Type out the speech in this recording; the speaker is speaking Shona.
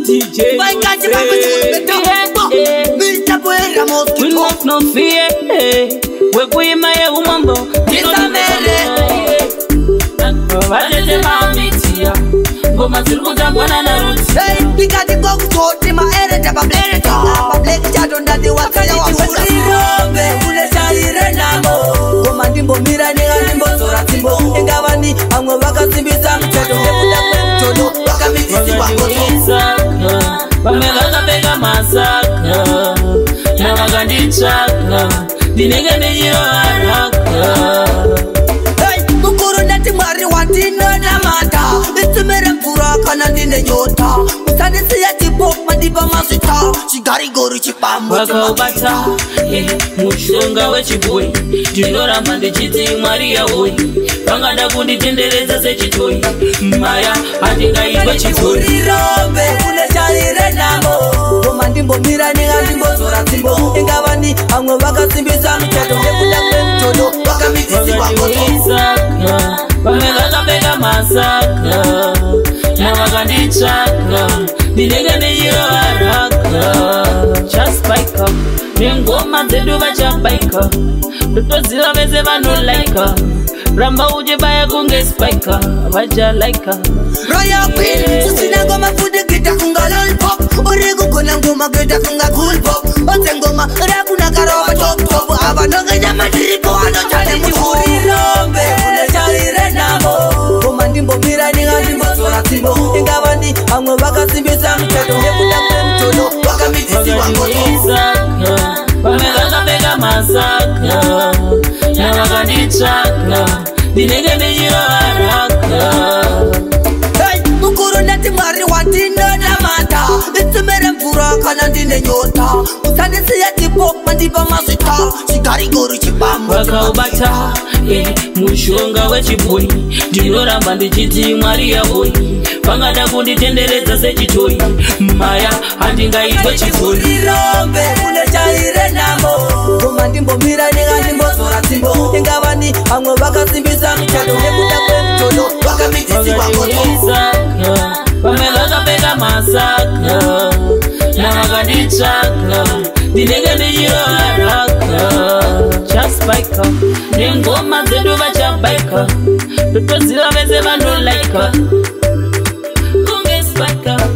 DJ we love no fear. We kui maye umambo Vajete maamitia Ngoma zirikuta mbwana na ruti Pikati boku toti maere jaba blere Pableki chato ndadi wakaya wa Urirobe ule chari renhamo Ngoma ndimbo mira niga ndimbo zora timbo Engawani amwe waka zimbisa mcheto Ngemuda kwe mchodo waka mitisi wako Wame waka pega masaka Na waka ndichaka Dinege nijiro haraka Mwari wantino na mata Itumere mpura kana ndine nyota Usanisi ya tipo mandiba masita Chigari gori chipambo Waka ubata Mushonga we chiboi Jinora mande chiti mwari ya oi Pangada kundi tendereza se chitoi Maya adinga iwe chitoi Urirobe ule chari renhamo Goma ndimbo mira niga ndimbo zora timbo Engawani amwe waka simbisa mcheto Ngemuda kwe mchodo waka mitisi wako Wame waka pega masaka Na waka ndichaka Dinege nijiro haraka Just bike up Nengoma zedu bacha bike up Tutozila veze vanu like up Ramba uje baya kunge spike up Waja like up Royal Queen Susina ngoma fude kita kunga lollipop Origu kuna ngoma kita kunga cool pop Ote ngoma rakuna karoba top top Aba noga nyama diriko ano chale mchuri Rombe ule chari renhamo Goma ndimbo mira niga ndimbo zora timbo Engawani amwe waka simbisa mcheto Ngemuda kwe mchodo waka mitisi wako Wame waka pega masaka Na waka ndichaka Dinege nijiro haraka Mwari wantino na mata Itumere mpura kana ndine nyota Usanisi ya tipo mandiba masita Chigari gori chipambo Waka ubata Mushonga we chiboi Jinora mbandi chiti mwari ya oi Pangada kundi tendereza se chitoi Maya andinga iwe chitoi Urirobe ule chari renhamo Goma ndimbo mira niga ndimbo zora timbo Engawani amwe waka simbisa mcheto Ngemuda kwe mchodo waka mitisi wako Wame waka pega masaka Na waka ndichaka Dinege nijiro haraka Just bike up Nengoma zedu bacha bike up Tutozila veze vanu like up Kunge spike up